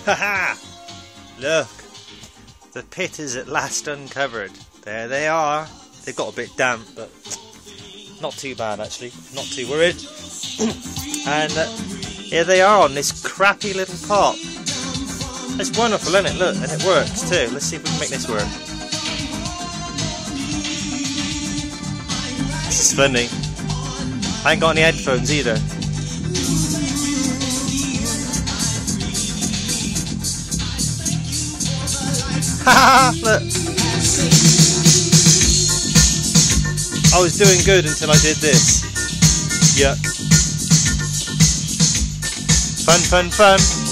Haha! Look! The pit is at last uncovered. There they are. They've got a bit damp, but not too bad actually. Not too worried. And here they are on this crappy little pot. It's wonderful, isn't it? Look, and it works too. Let's see if we can make this work. This is funny. I ain't got any headphones either. Haha! Look! I was doing good until I did this. Yuck. Fun, fun, fun!